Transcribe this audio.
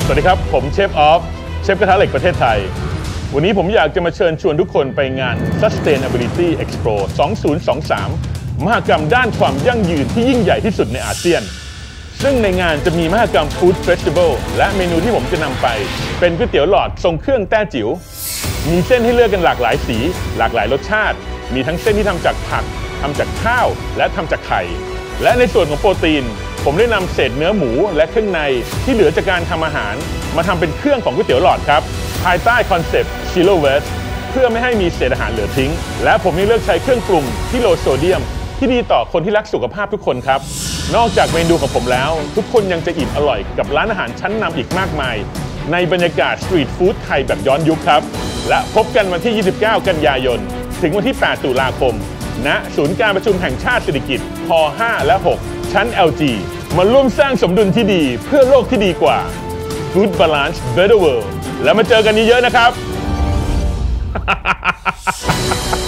สวัสดีครับผมเชฟออฟเชฟกระทะเหล็กประเทศไทยวันนี้ผมอยากจะมาเชิญชวนทุกคนไปงาน Sustainability Expo 2023 มหกรรมด้านความยั่งยืนที่ยิ่งใหญ่ที่สุดในอาเซียนซึ่งในงานจะมีมหกรรม Food Festival และเมนูที่ผมจะนำไปเป็นก๋วยเตี๋ยวหลอดทรงเครื่องแต้จิ๋วมีเส้นให้เลือกกันหลากหลายสีหลากหลายรสชาติมีทั้งเส้นที่ทำจากผักทำจากข้าวและทำจากไข่และในส่วนของโปรตีนผมได้นำเศษเนื้อหมูและเครื่องในที่เหลือจากการทำอาหารมาทำเป็นเครื่องของก๋วยเตี๋ยวหลอดครับภายใต้คอนเซปต์ Zero Waste เพื่อไม่ให้มีเศษอาหารเหลือทิ้งและผมยังเลือกใช้เครื่องปรุงที่โลโซเดียมที่ดีต่อคนที่รักสุขภาพทุกคนครับนอกจากเมนูของผมแล้วทุกคนยังจะอิ่มอร่อยกับร้านอาหารชั้นนำอีกมากมายในบรรยากาศสตรีทฟู้ดไทยแบบย้อนยุคครับและพบกันวันที่ 29 กันยายนถึงวันที่ 8 ตุลาคมณศูนย์การประชุมแห่งชาติเศรษฐกิจฮ5 และ 6 ชั้น LG มาร่วมสร้างสมดุลที่ดีเพื่อโลกที่ดีกว่า Food Balance Better World แล้วมาเจอกันเยอะๆนะครับ